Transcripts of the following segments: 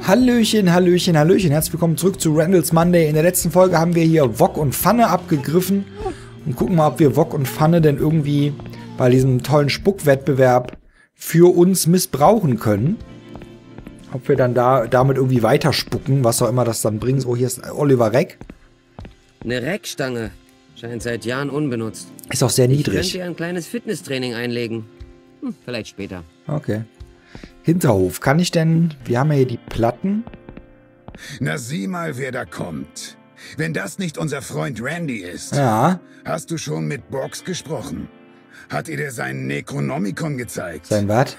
Hallöchen, Hallöchen, Hallöchen. Herzlich willkommen zurück zu Randall's Monday. In der letzten Folge haben wir hier Wok und Pfanne abgegriffen. Und gucken mal, ob wir Wok und Pfanne denn irgendwie bei diesem tollen Spuckwettbewerb für uns missbrauchen können. Ob wir dann damit irgendwie weiterspucken, was auch immer das dann bringt. Oh, hier ist Oliver Reck. Eine Reckstange. Scheint seit Jahren unbenutzt. Ist auch sehr niedrig. Ich könnte ein kleines Fitnesstraining einlegen. Vielleicht später. Okay. Hinterhof. Kann ich denn... Wir haben ja hier die Platten. Na, sieh mal, wer da kommt. Wenn das nicht unser Freund Randy ist. Ja. Hast du schon mit Box gesprochen? Hat dir der sein Necronomicon gezeigt? Sein was?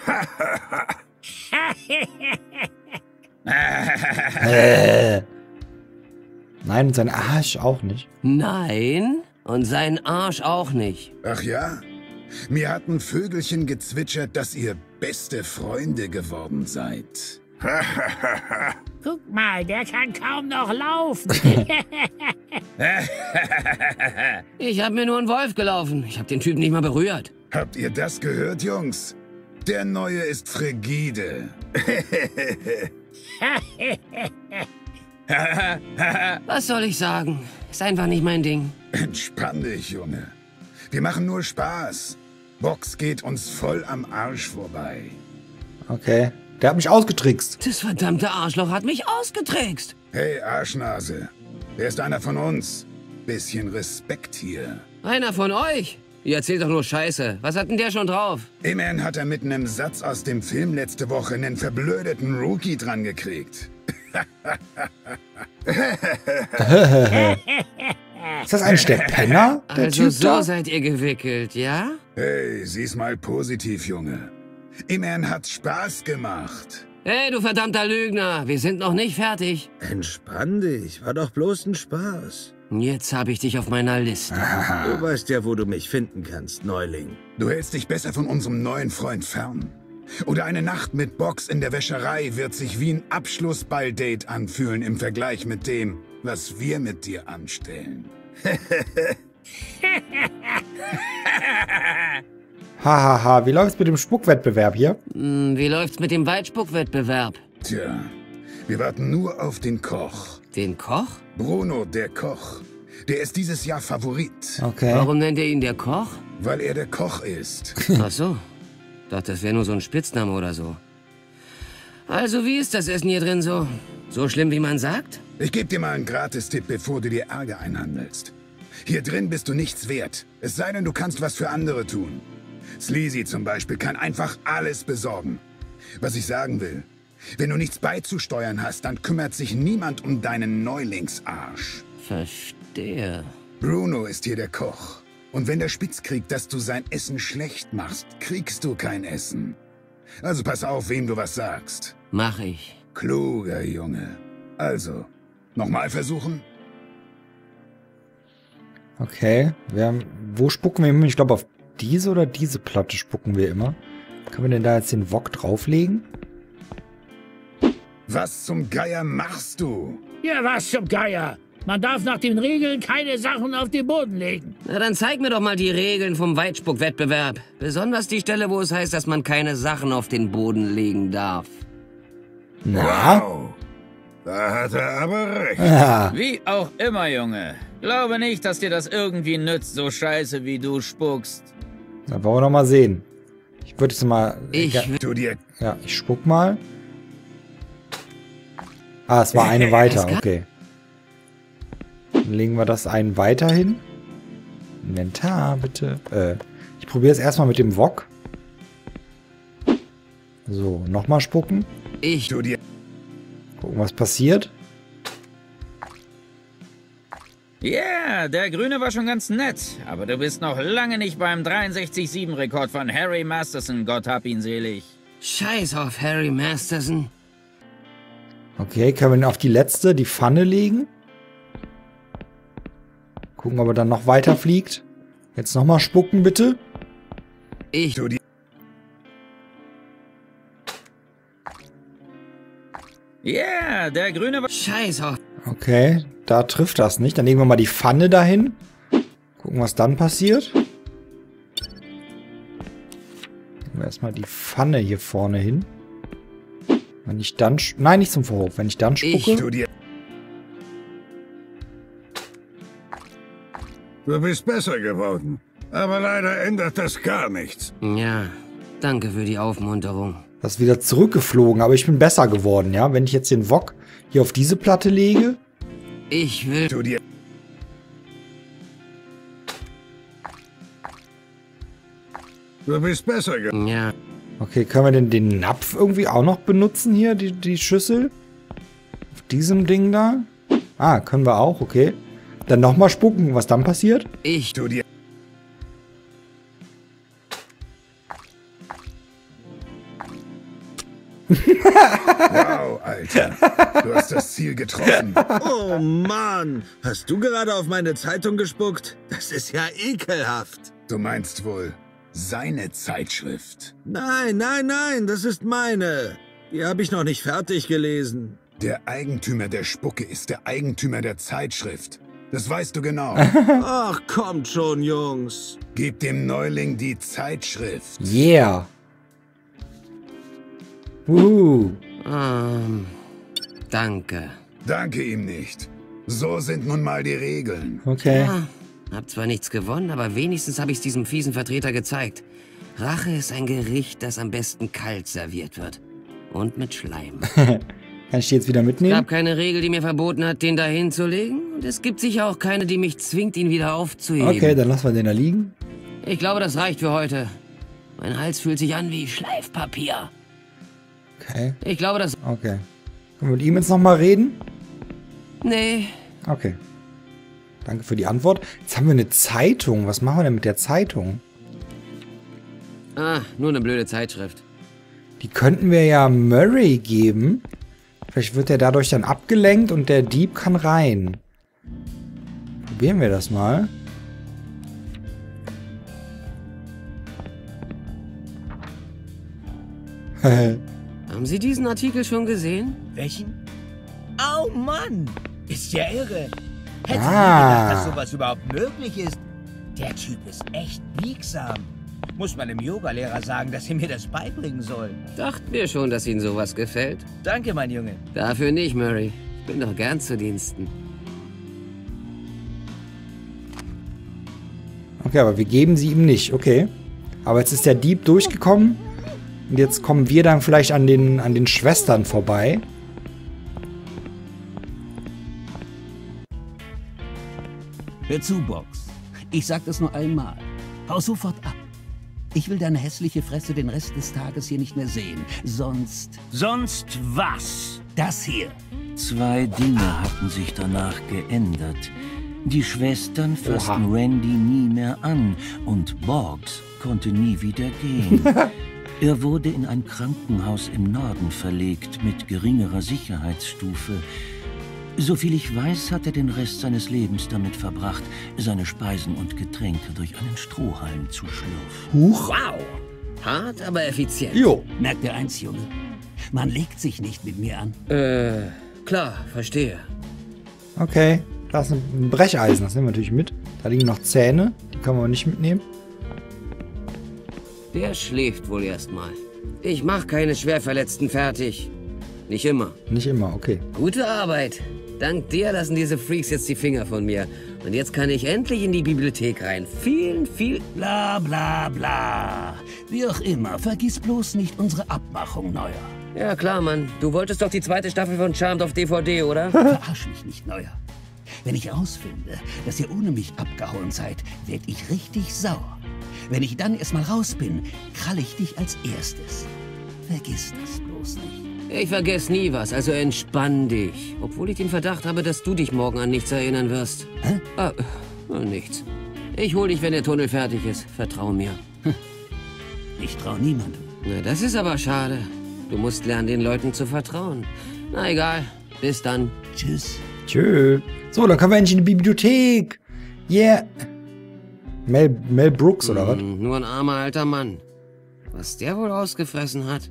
Nein, und sein Arsch auch nicht. Nein, und sein Arsch auch nicht. Ach ja? Mir hat ein Vögelchen gezwitschert, dass ihr beste Freunde geworden seid. Guck mal, der kann kaum noch laufen. Ich habe mir nur einen Wolf gelaufen. Ich habe den Typen nicht mal berührt. Habt ihr das gehört, Jungs? Der Neue ist frigide. Was soll ich sagen? Ist einfach nicht mein Ding. Entspann dich, Junge. Wir machen nur Spaß. Box geht uns voll am Arsch vorbei. Okay. Der hat mich ausgetrickst. Das verdammte Arschloch hat mich ausgetrickst. Hey, Arschnase. Wer ist einer von uns? Bisschen Respekt hier. Einer von euch? Ihr erzählt doch nur Scheiße. Was hat denn der schon drauf? Immerhin hat er mit einem Satz aus dem Film letzte Woche einen verblödeten Rookie dran gekriegt. Ist das eigentlich der Penner? Der Also Typ so da? seid ihr gewickelt, ja? Hey, sieh's mal positiv, Junge. Immerhin hat's Spaß gemacht. Hey, du verdammter Lügner. Wir sind noch nicht fertig. Entspann dich, war doch bloß ein Spaß. Jetzt habe ich dich auf meiner Liste. Du weißt ja, wo du mich finden kannst, Neuling. Du hältst dich besser von unserem neuen Freund fern. Oder eine Nacht mit Box in der Wäscherei wird sich wie ein Abschlussballdate anfühlen im Vergleich mit dem, was wir mit dir anstellen. Hahaha, wie läuft's mit dem Spuckwettbewerb hier? Wie läuft's mit dem Weitspuckwettbewerb? Tja, wir warten nur auf den Koch. Den Koch? Bruno, der Koch. Der ist dieses Jahr Favorit, Okay. Warum nennt ihr ihn der Koch? weil er der Koch ist. Ach so. Dachte, das wäre nur so ein Spitzname oder so. Also, wie ist das Essen hier drin so? So schlimm, wie man sagt? Ich gebe dir mal einen Gratistipp, bevor du dir Ärger einhandelst. Hier drin bist du nichts wert. Es sei denn, du kannst was für andere tun. Sleazy zum Beispiel kann einfach alles besorgen. Was ich sagen will, wenn du nichts beizusteuern hast, dann kümmert sich niemand um deinen Neulingsarsch. Verstehe. Bruno ist hier der Koch. Und wenn der Spitz kriegt, dass du sein Essen schlecht machst, kriegst du kein Essen. Also pass auf, wem du was sagst. Mach ich. Kluger Junge. Also, nochmal versuchen? Okay. Wo spucken wir immer? Ich glaube, auf diese oder diese Platte spucken wir immer. Können wir denn da jetzt den Wok drauflegen? Was zum Geier machst du? Ja, was zum Geier. Man darf nach den Regeln keine Sachen auf den Boden legen. Na, dann zeig mir doch mal die Regeln vom Weitspuckwettbewerb. Besonders die Stelle, wo es heißt, dass man keine Sachen auf den Boden legen darf. Na? Wow, da hat er aber recht. Ja. Wie auch immer, Junge. Glaube nicht, dass dir das irgendwie nützt, so scheiße wie du spuckst. Da wollen wir noch mal sehen. Ich würde jetzt mal... Ich will... Du dir... Ja, ich spuck mal. Ah, es war eine weiter, okay. Dann legen wir das einen weiter hin. Inventar, bitte. Ich probiere es erstmal mit dem Wok. So, nochmal spucken. Du dir... Gucken, was passiert. Yeah, der Grüne war schon ganz nett. Aber du bist noch lange nicht beim 63-7-Rekord von Harry Masterson, Gott hab ihn selig. Scheiß auf Harry Masterson. Okay, können wir ihn auf die letzte, die Pfanne legen. Gucken, ob er dann noch weiter fliegt. Jetzt nochmal spucken, bitte. Ich... Du dir... Yeah, der Grüne war... Scheiß auf... Okay, da trifft das nicht. Dann legen wir mal die Pfanne dahin. Gucken, was dann passiert. Legen wir erstmal die Pfanne hier vorne hin. Wenn ich dann... Nein, nicht zum Vorhof. Wenn ich dann spucke... Du bist besser geworden. Aber leider ändert das gar nichts. Ja, danke für die Aufmunterung. Das ist wieder zurückgeflogen, aber ich bin besser geworden, ja? Wenn ich jetzt den Wok hier auf diese Platte lege... Ich will... Du bist besser geworden. Ja. Okay, können wir denn den Napf irgendwie auch noch benutzen hier, die Schüssel? Auf diesem Ding da? Ah, können wir auch, okay. Dann nochmal spucken, was dann passiert? Wow, Alter. Du hast das Ziel getroffen. Oh Mann, hast du gerade auf meine Zeitung gespuckt? Das ist ja ekelhaft. Du meinst wohl seine Zeitschrift. Nein, nein, nein, das ist meine. Die habe ich noch nicht fertig gelesen. Der Eigentümer der Spucke ist der Eigentümer der Zeitschrift. Das weißt du genau. Ach, kommt schon, Jungs. Gib dem Neuling die Zeitschrift. Yeah. Danke. Danke ihm nicht. So sind nun mal die Regeln. Okay. Ja, hab zwar nichts gewonnen, aber wenigstens habe ich es diesem fiesen Vertreter gezeigt. Rache ist ein Gericht, das am besten kalt serviert wird. Und mit Schleim. Kann ich die jetzt wieder Es mitnehmen? gab keine Regel, die mir verboten hat, den da hinzulegen. Und es gibt sicher auch keine, die mich zwingt, ihn wieder aufzuheben. Okay, dann lassen wir den da liegen. Ich glaube, das reicht für heute. Mein Hals fühlt sich an wie Schleifpapier. Okay, Ich glaube, das... okay. Können wir mit ihm jetzt nochmal reden? Nee. Okay. Danke für die Antwort. Jetzt haben wir eine Zeitung. Was machen wir denn mit der Zeitung? Ah, nur eine blöde Zeitschrift. Die könnten wir ja Murray geben. Vielleicht wird er dadurch dann abgelenkt und der Dieb kann rein. Probieren wir das mal. Haben Sie diesen Artikel schon gesehen? Welchen? Oh Mann! Ist ja irre. Hätte nie Ah. gedacht, dass sowas überhaupt möglich ist. Der Typ ist echt biegsam. Muss man dem Yogalehrer sagen, dass er mir das beibringen soll. Dachten wir schon, dass Ihnen sowas gefällt. Danke, mein Junge. Dafür nicht, Murray. Ich bin doch gern zu Diensten. Okay, aber wir geben sie ihm nicht. Okay. Aber jetzt ist der Dieb durchgekommen. Und jetzt kommen wir dann vielleicht an den Schwestern vorbei. Hör zu, Box. Ich sag das nur einmal. Hau sofort ab. Ich will deine hässliche Fresse den Rest des Tages hier nicht mehr sehen. Sonst... Sonst was? Das hier. 2 Dinge hatten sich danach geändert. Die Schwestern fassten Oha. Randy nie mehr an und Boggs konnte nie wieder gehen. Er wurde in ein Krankenhaus im Norden verlegt mit geringerer Sicherheitsstufe. Soviel ich weiß, hat er den Rest seines Lebens damit verbracht, seine Speisen und Getränke durch einen Strohhalm zu schlürfen. Huch. Wow. Hart, aber effizient. Jo. Merk dir eins, Junge. Man legt sich nicht mit mir an. Klar, verstehe. Okay. Da ist ein Brecheisen. Das nehmen wir natürlich mit. Da liegen noch Zähne. Die können wir nicht mitnehmen. Der schläft wohl erstmal. Ich mach keine Schwerverletzten fertig. Nicht immer. Nicht immer, okay. Gute Arbeit. Dank dir lassen diese Freaks jetzt die Finger von mir. Und jetzt kann ich endlich in die Bibliothek rein. Viel... Bla bla bla. Wie auch immer, vergiss bloß nicht unsere Abmachung, Neuer. Ja klar, Mann. Du wolltest doch die 2. Staffel von Charmed auf DVD, oder? Verarsch mich nicht, Neuer. Wenn ich rausfinde, dass ihr ohne mich abgehauen seid, werd ich richtig sauer. Wenn ich dann erstmal raus bin, krall ich dich als erstes. Vergiss das bloß nicht. Ich vergesse nie was, also entspann dich. Obwohl ich den Verdacht habe, dass du dich morgen an nichts erinnern wirst. Hä? Nichts. Ich hol dich, wenn der Tunnel fertig ist. Vertrau mir. Ich trau niemandem. Na, das ist aber schade. Du musst lernen, den Leuten zu vertrauen. Na egal. Bis dann. Tschüss. Tschö. So, dann können wir endlich in die Bibliothek. Yeah. Mel Brooks, oder was? Nur ein armer alter Mann. Was der wohl ausgefressen hat.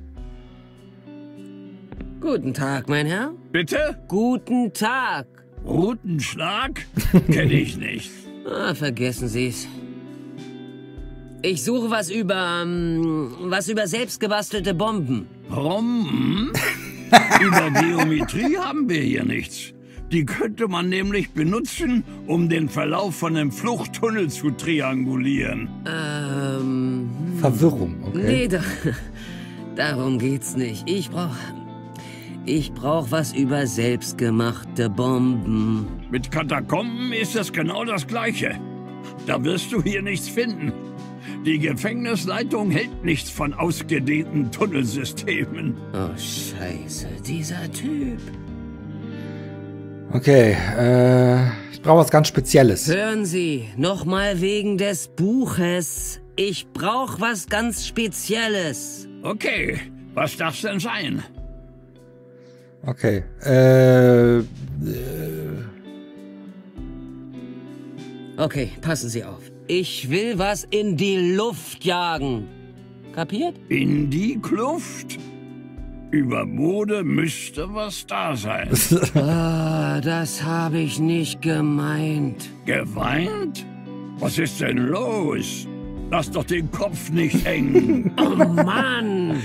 Guten Tag, mein Herr. Bitte? Guten Tag. Rutenschlag? Kenn ich nicht. Ah, vergessen Sie's. Ich suche was über selbstgebastelte Bomben. Warum? Über Geometrie haben wir hier nichts. Die könnte man nämlich benutzen, um den Verlauf von einem Fluchttunnel zu triangulieren. Verwirrung, okay. Nee, darum geht's nicht. Ich brauch was über selbstgemachte Bomben. Mit Katakomben ist es genau das Gleiche. Da wirst du hier nichts finden. Die Gefängnisleitung hält nichts von ausgedehnten Tunnelsystemen. Oh, Scheiße, dieser Typ. Okay, ich brauche was ganz Spezielles. Hören Sie, nochmal wegen des Buches. Ich brauch was ganz Spezielles. Okay, was darf's denn sein? Okay, Okay, passen Sie auf. Ich will was in die Luft jagen. Kapiert? In die Kluft? Über Mode müsste was da sein. Ah, das habe ich nicht gemeint. Geweint? Was ist denn los? Lass doch den Kopf nicht hängen. Oh Mann!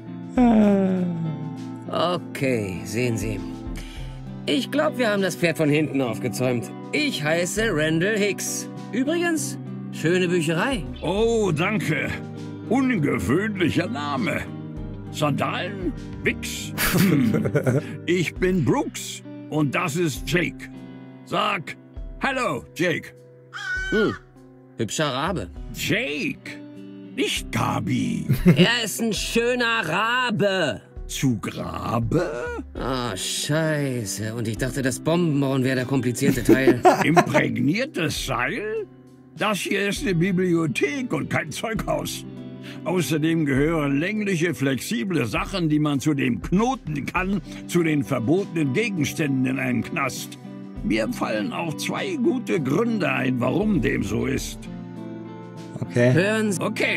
Okay, sehen Sie. Ich glaube, wir haben das Pferd von hinten aufgezäumt. Ich heiße Randall Hicks. Übrigens, schöne Bücherei. Oh, danke. Ungewöhnlicher Name. Sandalen? Wix? Ich bin Brooks und das ist Jake. Sag Hallo, Jake. Hübscher Rabe. Jake, nicht Gabi. Er ist ein schöner Rabe. Zu Grabe? Ah, scheiße. Und ich dachte, das Bombenbauen wäre der komplizierte Teil. Imprägniertes Seil? Das hier ist eine Bibliothek und kein Zeughaus. Außerdem gehören längliche, flexible Sachen, die man zudem knoten kann, zu den verbotenen Gegenständen in einem Knast. Mir fallen auch 2 gute Gründe ein, warum dem so ist. okay. Hören Sie. Okay,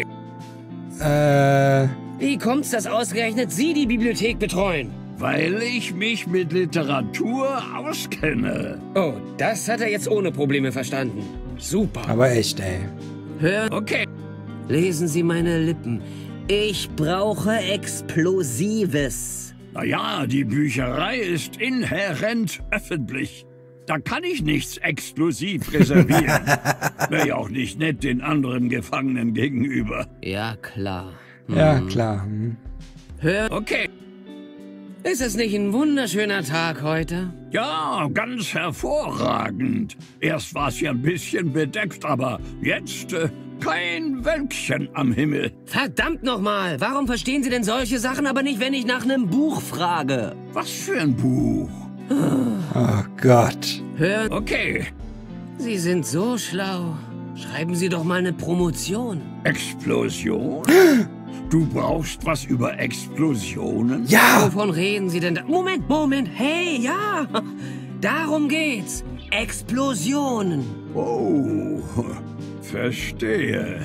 Wie kommt's, dass ausgerechnet Sie die Bibliothek betreuen? weil ich mich mit Literatur auskenne. Oh, das hat er jetzt ohne Probleme verstanden. Super. Aber echt, ey. Hören. Okay, Lesen Sie meine Lippen. Ich brauche Explosives. naja, die Bücherei ist inhärent öffentlich. Da kann ich nichts exklusiv reservieren. Wäre ja auch nicht nett den anderen Gefangenen gegenüber. Ja, klar. Ja, klar. Hm. Hören. Okay, Ist es nicht ein wunderschöner Tag heute? ja, ganz hervorragend. Erst war es ja ein bisschen bedeckt, aber jetzt kein Wölkchen am Himmel. Verdammt nochmal, warum verstehen Sie denn solche Sachen aber nicht, wenn ich nach einem Buch frage? Was für ein Buch? Oh Gott. Hören. Okay, Sie sind so schlau. Schreiben Sie doch mal eine Promotion. Explosion? Du brauchst was über Explosionen? Ja! Wovon reden Sie denn da? Moment. Hey, ja. Darum geht's. Explosionen. Oh, verstehe.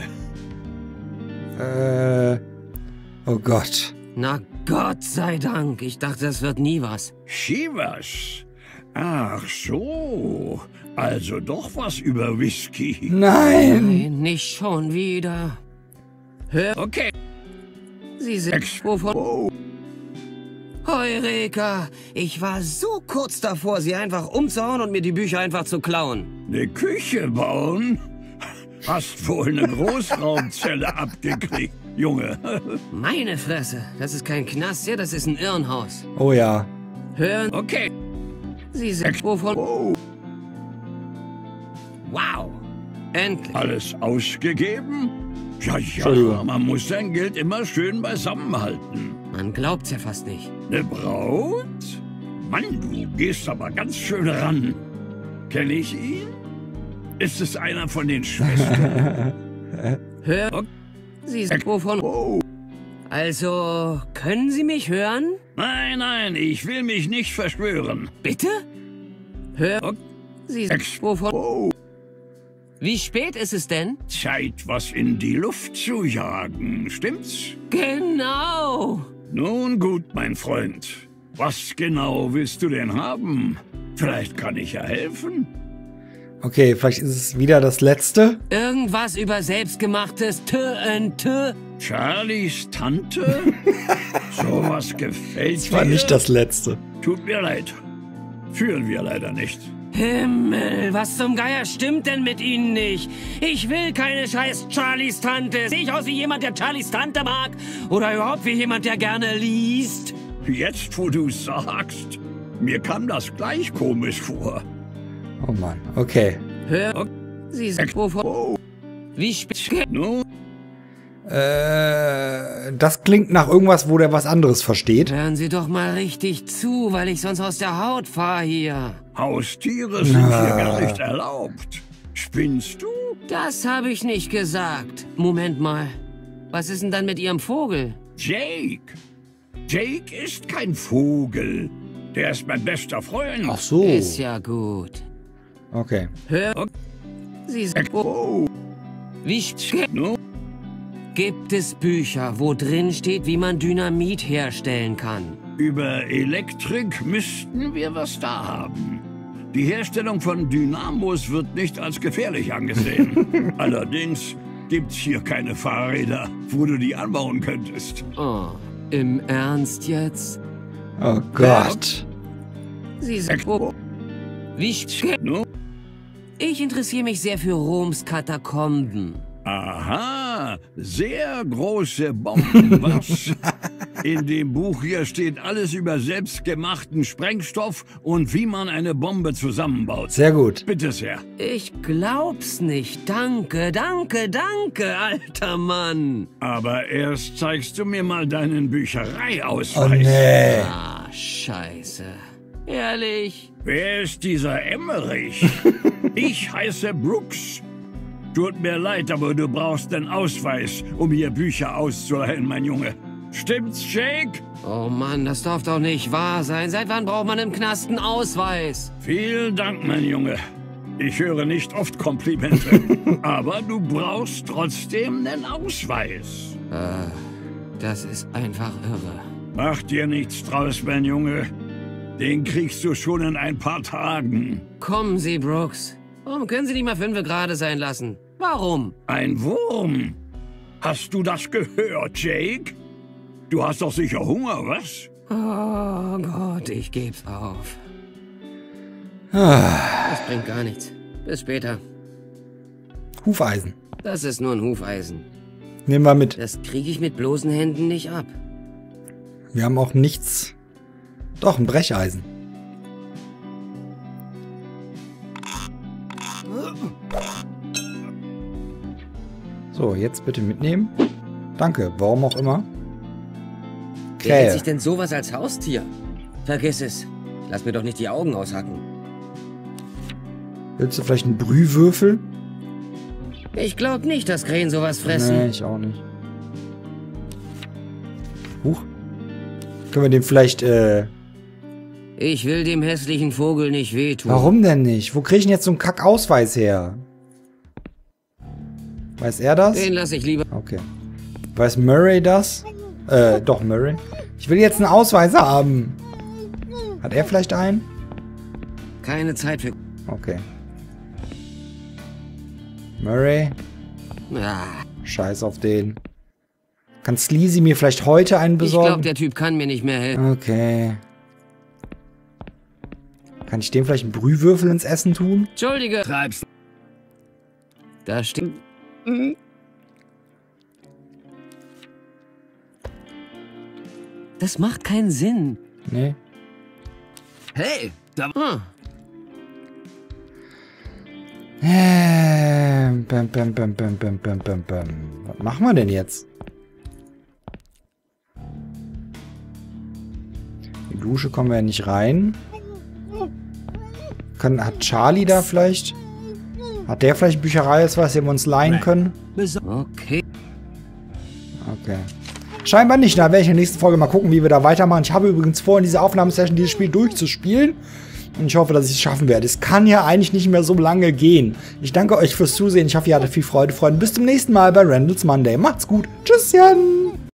Oh Gott. Na Gott sei Dank. Ich dachte, das wird nie was. Chivas. Ach so. Also doch was über Whisky. Nein! Nein, nicht schon wieder. Okay. Sie sind... Wovon... Oh, Heureka! Ich war so kurz davor, Sie einfach umzuhauen und mir die Bücher einfach zu klauen. eine Küche bauen? Hast wohl eine Großraumzelle abgekriegt, Junge. Meine Fresse. Das ist kein Knast hier, das ist ein Irrenhaus. Oh ja. Hören... Okay. Sie sind... Wovon... Oh, Wow! Endlich. alles ausgegeben? Ja, Entschuldigung. man muss sein Geld immer schön beisammenhalten. Man glaubt's ja fast nicht. Eine Braut? Mann, du gehst aber ganz schön ran. Kenn ich ihn? Ist es einer von den Schwestern? Hören... Sie sind... Wovon... Oh, Also, können Sie mich hören? nein, ich will mich nicht verschwören. Bitte? Hören... Sie sind... Wovon... Oh, Wie spät ist es denn? Zeit, was in die Luft zu jagen, stimmt's? Genau! Nun gut, mein Freund. Was genau willst du denn haben? Vielleicht kann ich ja helfen. Okay, vielleicht ist es wieder das letzte. Irgendwas über selbstgemachtes TNT. Charlies Tante? Sowas gefällt Das war dir? nicht das Letzte. Tut mir leid. Führen wir leider nicht. Himmel, was zum Geier stimmt denn mit Ihnen nicht? Ich will keine scheiß Charlies Tante. Sehe ich aus wie jemand, der Charlies Tante mag? Oder überhaupt wie jemand, der gerne liest? Jetzt, wo du sagst, mir kam das gleich komisch vor. Oh Mann, okay. Hör, Sie sind wovon? Wie spät? Nun, Das klingt nach irgendwas, wo der was anderes versteht. Hören Sie doch mal richtig zu, weil ich sonst aus der Haut fahre hier. Haustiere sind hier gar nicht erlaubt. Spinnst du? Das habe ich nicht gesagt. Moment mal. Was ist denn dann mit Ihrem Vogel? Jake. Jake ist kein Vogel. Der ist mein bester Freund. Ach so. Ist ja gut. Okay. Hör, Sie sind wie spät? Nun, Gibt es Bücher, wo drin steht, wie man Dynamit herstellen kann? über Elektrik müssten wir was da haben. Die Herstellung von Dynamos wird nicht als gefährlich angesehen. Allerdings gibt's hier keine Fahrräder, wo du die anbauen könntest. Oh, im Ernst jetzt? Oh Gott. Sie sind wie spät? Nun, Ich interessiere mich sehr für Roms Katakomben. aha, sehr große Bomben, was? In dem Buch hier steht alles über selbstgemachten Sprengstoff und wie man eine Bombe zusammenbaut. Sehr gut. Bitte sehr. Ich glaub's nicht. Danke, danke, danke, alter Mann. Aber erst zeigst du mir mal deinen Oh Büchereiausweis. nee. Ah, scheiße. Ehrlich? Wer ist dieser Emmerich? Ich heiße Brooks. Tut mir leid, aber du brauchst den Ausweis, um hier Bücher auszuleihen, mein Junge. Stimmt's, Jake? Oh Mann, das darf doch nicht wahr sein. Seit wann braucht man im Knast einen Ausweis? Vielen Dank, mein Junge. Ich höre nicht oft Komplimente, aber du brauchst trotzdem einen Ausweis. Das ist einfach irre. Mach dir nichts draus, mein Junge. Den kriegst du schon in ein paar Tagen. Kommen Sie, Brooks. Warum können Sie nicht mal 5 gerade sein lassen? Warum? Ein Wurm? Hast du das gehört, Jake? Du hast doch sicher Hunger, was? Oh Gott, ich geb's auf. Das bringt gar nichts. Bis später. Hufeisen. Das ist nur ein Hufeisen. Nehmen wir mit. Das kriege ich mit bloßen Händen nicht ab. Wir haben auch nichts. Doch, ein Brecheisen. So, jetzt bitte mitnehmen. Danke, warum auch immer. Wer hält Krähe. sich denn sowas als Haustier? Vergiss es. Lass mir doch nicht die Augen aushacken. Willst du vielleicht einen Brühwürfel? Ich glaube nicht, dass Krähen sowas fressen. Nee, ich auch nicht. Huch. Können wir dem vielleicht, Ich will dem hässlichen Vogel nicht wehtun. Warum denn nicht? Wo krieg ich denn jetzt so einen Kackausweis her? Weiß er das? Den lasse ich lieber. Okay. Weiß Murray das? Doch, Murray. Ich will jetzt einen Ausweis haben. Hat er vielleicht einen? Keine Zeit für... Okay. Murray. Ah, Scheiß auf den. Kann Sleazy mir vielleicht heute einen ich besorgen? glaube, der Typ kann mir nicht mehr helfen. Okay. Kann ich dem vielleicht einen Brühwürfel ins Essen tun? Entschuldige. Treibst. Da steht... Das macht keinen Sinn. Nee. Hey, da Bam, bam, bam, bam, bam, bam, bam, bam. Was machen wir denn jetzt? Die Dusche kommen wir ja nicht rein. Hat Charlie da vielleicht? Hat der vielleicht Bücherei, was wir uns leihen können? Okay. Okay. Scheinbar nicht. Da werde ich in der nächsten Folge mal gucken, wie wir da weitermachen. Ich habe übrigens vor, in dieser Aufnahmesession dieses Spiel durchzuspielen. Und ich hoffe, dass ich es schaffen werde. Es kann ja eigentlich nicht mehr so lange gehen. Ich danke euch fürs Zusehen. Ich hoffe, ihr hattet viel Freude, Freunde. Bis zum nächsten Mal bei Randall's Monday. Macht's gut. Tschüsschen.